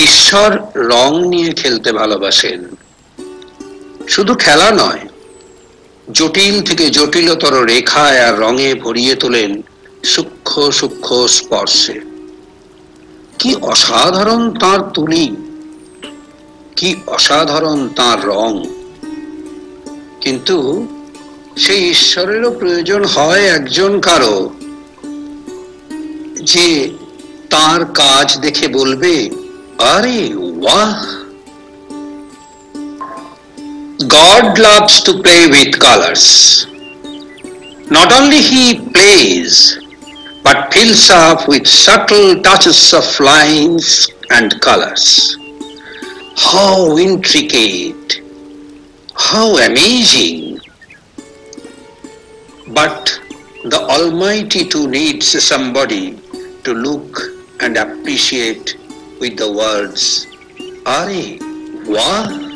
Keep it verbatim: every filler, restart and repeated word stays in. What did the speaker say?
ঈশ্বর রং নিয়ে খেলতে ভালোবাসেন। শুধু খেলা নয়, জটিল থেকে জটিলতর রেখায় আর রঙে ভরিয়ে তোলেন সূক্ষ্ম সূক্ষ্ম স্পর্শে। কি অসাধারণ তার তুলি, কি অসাধারণ তার রং। কিন্তু সেই ঈশ্বরেরও প্রয়োজন হয় একজন কারো, যে তার কাজ দেখে বলবে, আরে বাহ! God loves to play with colors. Not only he plays, but fills up with subtle touches of lines and colors. How intricate, how amazing! But the Almighty too needs somebody to look and appreciate with the words, Are, wow!